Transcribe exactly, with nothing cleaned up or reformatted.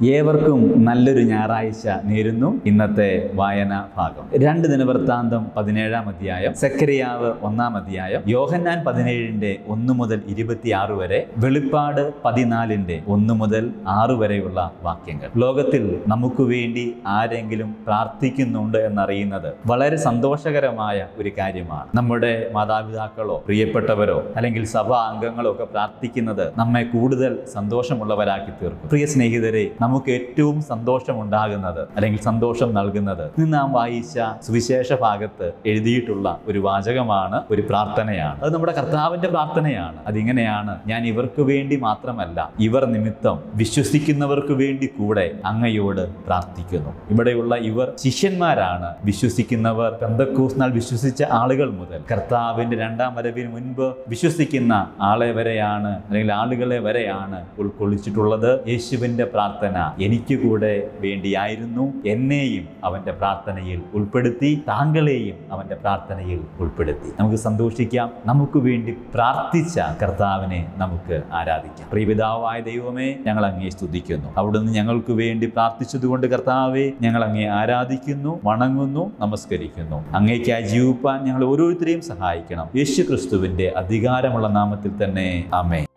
ഏവർക്കും നല്ലൊരു ഞായറാഴ്ച നേരുന്നു. ഇന്നത്തെ വായന ഭാഗം രണ്ട് ദിനവൃത്താന്തം പതിനേഴാം അധ്യായം, സെക്കരിയാവ് ഒന്നാം അധ്യായം, യോഹന്നാൻ പതിനേഴിന്റെ ഒന്ന് മുതൽ ഇരുപത്തിയാറ് വരെ, വെളിപ്പാട് പതിനാലിന്റെ ഒന്ന് മുതൽ ആറ് വരെയുള്ള വാക്യങ്ങൾ. ലോകത്തിൽ നമുക്ക് വേണ്ടി ആരെങ്കിലും പ്രാർത്ഥിക്കുന്നുണ്ട് എന്നറിയുന്നത് വളരെ സന്തോഷകരമായ ഒരു കാര്യമാണ്. നമ്മുടെ മാതാപിതാക്കളോ പ്രിയപ്പെട്ടവരോ അല്ലെങ്കിൽ സഭാ അംഗങ്ങളോ ഒക്കെ പ്രാർത്ഥിക്കുന്നത് നമ്മെ കൂടുതൽ സന്തോഷമുള്ളവരാക്കി തീർക്കും. പ്രിയ സ്നേഹിതരെ, നമുക്ക് ഏറ്റവും സന്തോഷമുണ്ടാകുന്നത് അല്ലെങ്കിൽ സന്തോഷം നൽകുന്നത് ഇന്ന് നാം വായിച്ച സുവിശേഷ ഭാഗത്ത് എഴുതിയിട്ടുള്ള ഒരു വാചകമാണ്, ഒരു പ്രാർത്ഥനയാണ്. അത് നമ്മുടെ കർത്താവിന്റെ പ്രാർത്ഥനയാണ്. അതിങ്ങനെയാണ്: ഞാൻ ഇവർക്ക് വേണ്ടി മാത്രമല്ല, ഇവർ നിമിത്തം വിശ്വസിക്കുന്നവർക്ക് വേണ്ടി കൂടെ അങ്ങയോട് പ്രാർത്ഥിക്കുന്നു. ഇവിടെയുള്ള ഇവർ ശിഷ്യന്മാരാണ്. വിശ്വസിക്കുന്നവർ പെന്തക്കോസ്ത് നാൾ വിശ്വസിച്ച ആളുകൾ മുതൽ കർത്താവിന്റെ രണ്ടാം വരവിന് മുൻപ് വിശ്വസിക്കുന്ന ആളെ വരെയാണ് അല്ലെങ്കിൽ ആളുകളെ വരെയാണ് ഉൾക്കൊള്ളിച്ചിട്ടുള്ളത്. യേശുവിന്റെ പ്രാർത്ഥന എനിക്ക് കൂടെ വേണ്ടിയായിരുന്നു. എന്നെയും അവന്റെ പ്രാർത്ഥനയിൽ ഉൾപ്പെടുത്തി, താങ്കളെയും അവന്റെ പ്രാർത്ഥനയിൽ ഉൾപ്പെടുത്തി. നമുക്ക് സന്തോഷിക്കാം. നമുക്ക് വേണ്ടി പ്രാർത്ഥിച്ച കർത്താവിനെ നമുക്ക് ആരാധിക്കാം. പ്രിയപിതാവായ ദൈവമേ, ഞങ്ങൾ അങ്ങേ സ്തുതിക്കുന്നു. അവിടുന്ന് ഞങ്ങൾക്ക് വേണ്ടി പ്രാർത്ഥിച്ചതുകൊണ്ട് കർത്താവെ, ഞങ്ങൾ അങ്ങേ ആരാധിക്കുന്നു, വണങ്ങുന്നു, നമസ്കരിക്കുന്നു. അങ്ങേക്കായി ജീവിപ്പാൻ ഞങ്ങൾ ഓരോരുത്തരെയും സഹായിക്കണം. യേശു ക്രിസ്തുവിന്റെ അധികാരമുള്ള നാമത്തിൽ തന്നെ ആമേൻ.